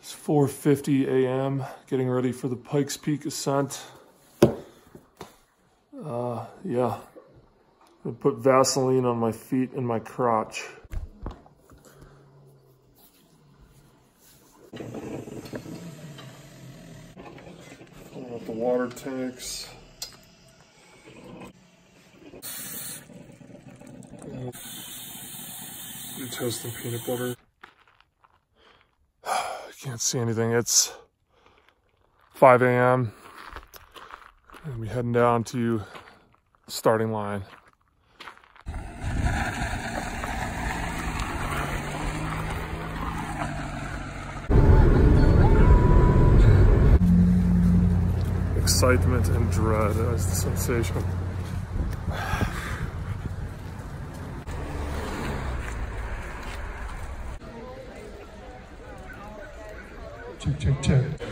It's 4:50 a.m. Getting ready for the Pikes Peak Ascent. Yeah. I put Vaseline on my feet and my crotch. Filling up the water tanks. Toast and peanut butter. I can't see anything. It's 5 a.m. and we're heading down to starting line. Excitement and dread as the sensation. Check, check, check.